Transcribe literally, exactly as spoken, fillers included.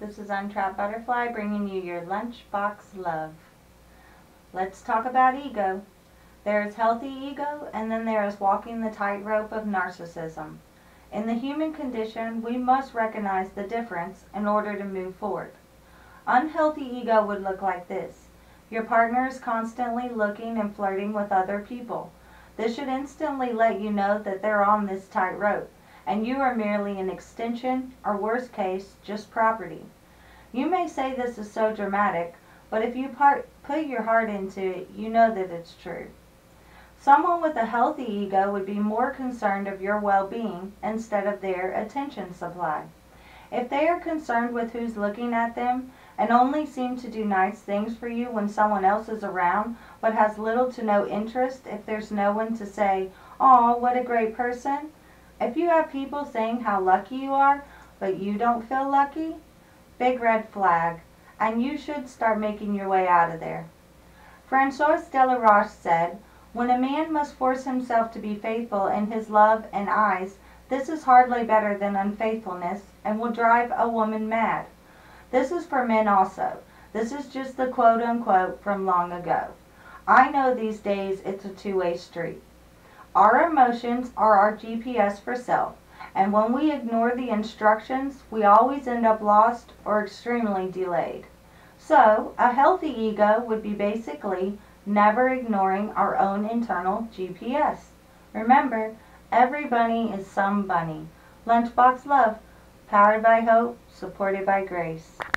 This is Untrapped Butterfly bringing you your Lunchbox love. Let's talk about ego. There is healthy ego, and then there is walking the tightrope of narcissism. In the human condition, we must recognize the difference in order to move forward. Unhealthy ego would look like this. Your partner is constantly looking and flirting with other people. This should instantly let you know that they're on this tightrope, and you are merely an extension, or worst case, just property. You may say this is so dramatic, but if you part, put your heart into it, you know that it's true. Someone with a healthy ego would be more concerned of your well-being instead of their attention supply. If they are concerned with who's looking at them and only seem to do nice things for you when someone else is around, but has little to no interest if there's no one to say, "Aw, what a great person," if you have people saying how lucky you are, but you don't feel lucky, big red flag, and you should start making your way out of there. Francois de la Roche said, "When a man must force himself to be faithful in his love and eyes, this is hardly better than unfaithfulness, and will drive a woman mad." This is for men also. This is just the quote-unquote from long ago. I know these days it's a two-way street. Our emotions are our G P S for self, and when we ignore the instructions, we always end up lost or extremely delayed. So, a healthy ego would be basically never ignoring our own internal G P S. Remember, every bunny is some bunny. Lunchbox love, powered by hope, supported by grace.